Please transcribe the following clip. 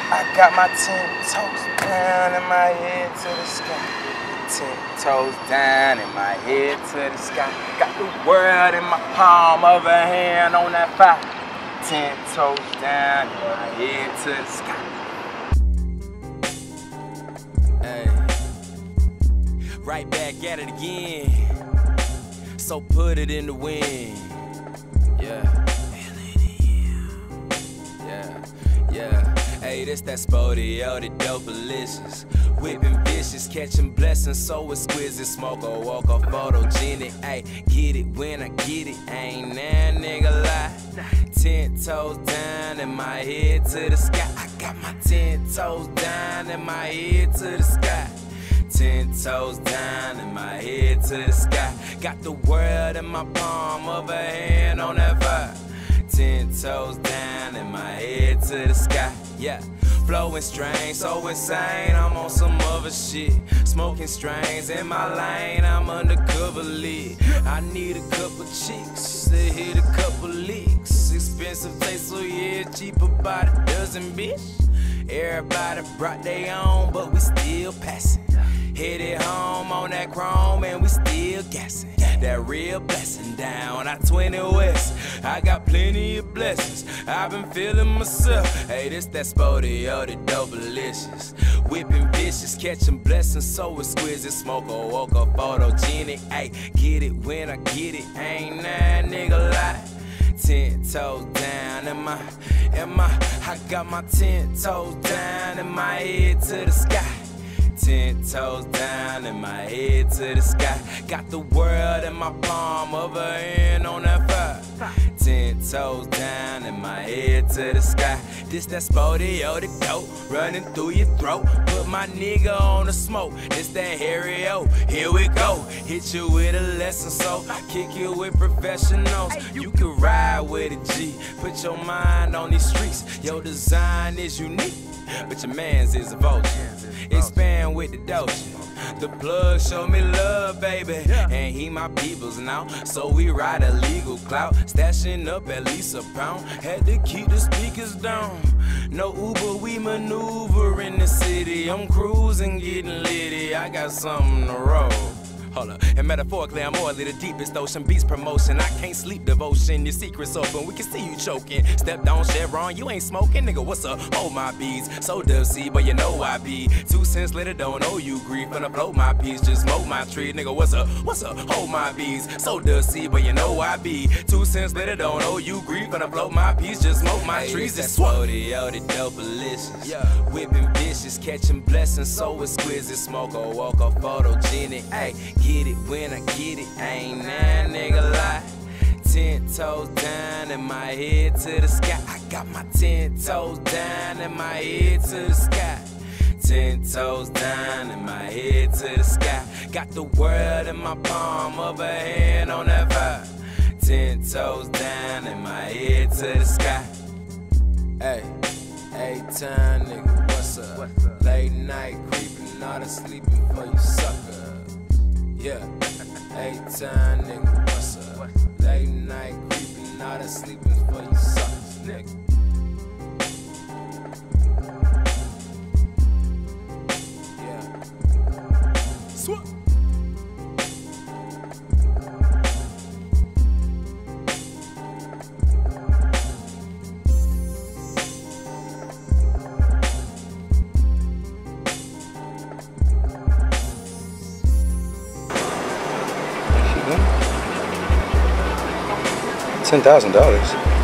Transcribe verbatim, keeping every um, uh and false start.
I got my ten toes down and my head to the sky. Ten toes down and my head to the sky. Got the world in my palm of a hand on that fire. Ten toes down and my head to the sky. Hey, right back at it again. So put it in the wind. Yeah. Yeah, yeah. Hey, this that Spodio, the dope-alicious. Whipping vicious, catching blessings, so exquisite. Smoke or walk or photogenic. Ay, get it when I get it. Ain't that nigga lie. Ten toes down and my head to the sky. I got my ten toes down and my head to the sky. Ten toes down and my head to the sky. Got the world in my palm of a hand on that fire. Ten toes down and my head to the sky. Yeah, flowing strange, so insane. I'm on some other shit. Smoking strains in my lane. I'm undercover lit. I need a couple chicks to hit a couple leaks. Expensive taste, so yeah, cheaper by the dozen, bitch. Everybody brought their own, but we still passing. Hit it home on that chrome and we still gassing. That real blessing down I twenty West. I got plenty of blessings. I've been feeling myself. Hey, this that Spodio, the dope-alicious. Whipping vicious, catching blessings, so exquisite. Smoke or walk or photogenic. Ay, get it when I get it. Ain't that nigga lie. Ten toes down and my, and my, I got my ten toes down and my head to the sky. Ten toes down and my head to the sky. Got the world in my palm of a hand on that fire. Ten toes down and my head to the sky. This that Spodio, the dope running through your throat. Put my nigga on the smoke. This that Harry O. Here we go. Hit you with a lesson, so kick you with professionals. You can ride with a G. Put your mind on these streets. Your design is unique, but your man's is a vulture. Expand with the doja. The plug show me love, baby, and he my peoples now. So we ride a legal clout, stashing up at least a pound. Had to keep the speakers down. No Uber, we maneuver in the city. I'm cruising, getting litty. I got something to roll. Hold up. And metaphorically, I'm oily, the deepest ocean. Beats promotion, I can't sleep devotion. Your secret's open, we can see you choking. Stepped on Chevron, you ain't smoking. Nigga, what's up? Hold my beats. So dusty, but you know I be. Two cents later, don't owe you grief. Finna float my piece, just smoke my tree. Nigga, what's up? What's up? Hold my beats. So dusty, but you know I be. Two cents later, don't owe you grief. Finna float my piece, just smoke my hey, trees. It's Spodio, the dope-alicious. Yeah. Whipping vicious, catching blessings, so exquisite. Smoke or walk or photogenic. Ay, get it when I get it, ain't that nigga lie. Ten toes down and my head to the sky. I got my ten toes down and my head to the sky. Ten toes down and my head to the sky. Got the world in my palm of a hand on that fire. Ten toes down and my head to the sky. Hey, hey time nigga, what's up? What's up? Late night creeping, not sleeping for you sucker. Yeah, eight time nigga, what's up? Late night creeping, not sleeping for you suckers, nigga. Yeah. Swap. Ten thousand dollars.